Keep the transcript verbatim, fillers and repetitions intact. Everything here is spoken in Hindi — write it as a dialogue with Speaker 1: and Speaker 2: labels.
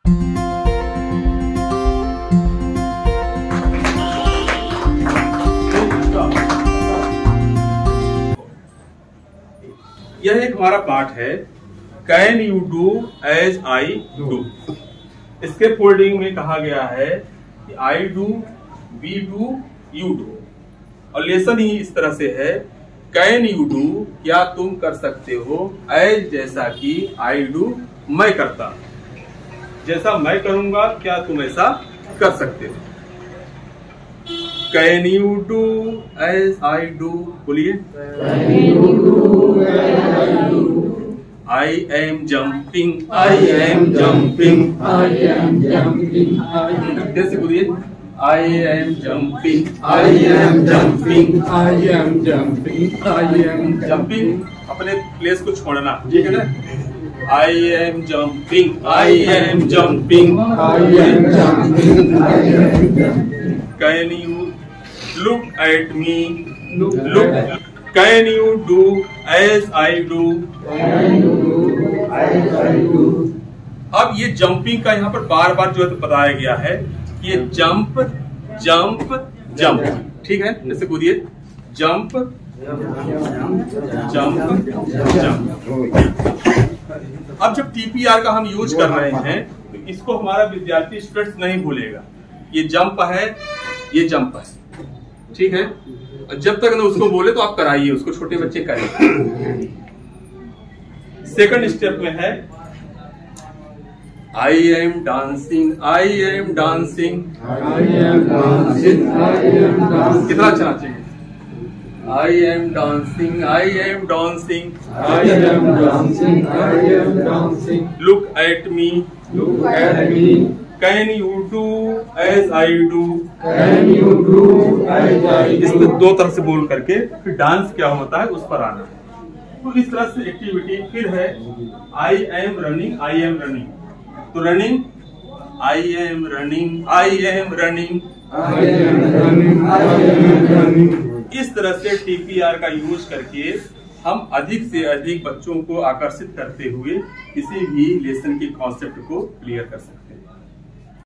Speaker 1: यह एक हमारा पाठ है, can you do as I do. इसके फोल्डिंग में कहा गया है कि I do, we do, you do. और लेसन ही इस तरह से है, कैन यू डू, क्या तुम कर सकते हो, एज जैसा कि आई डू, मैं करता, जैसा मैं करूंगा क्या तुम ऐसा कर सकते हो। Can you do as I do, बोलिए। I am jumping, I am jumping, I am jumping, कैसे बोलिए। I am jumping, I am jumping, I am jumping, I am jumping. अपने प्लेस को छोड़ना, ठीक है ना। I am jumping, I am jumping, I am jumping, I am jumping. Can you look at me, look, look. Can you do as I do? Can you do as I do? अब ये जंपिंग का यहाँ पर बार बार जो है तो बताया गया है, ये जंप जंप जंप, ठीक है। जैसे बोलिए जंप जंप जंप। अब जब टीपीआर का हम यूज कर रहे हैं तो इसको हमारा विद्यार्थी स्टूडेंट्स नहीं भूलेगा। ये जंप है, ये जंप है, ठीक है। जब तक ना उसको बोले तो आप कराइए उसको, छोटे बच्चे करें। सेकंड स्टेप में है I am dancing, I am dancing, I am dancing, I am dancing. कितना अच्छा चाहिए। I am dancing, I am dancing, I am dancing, I am dancing. Look at me, look at me. Can you do as I do, can you do as I do. इसमें दो तरह से बोल करके फिर डांस क्या होता है उस पर आना। तो इस तरह से एक्टिविटी फिर है I am running, I am running. तो running, I am running, I am running, I am running, I am running. इस तरह से टीपीआर का यूज करके हम अधिक से अधिक बच्चों को आकर्षित करते हुए किसी भी लेसन के कॉन्सेप्ट को क्लियर कर सकते हैं।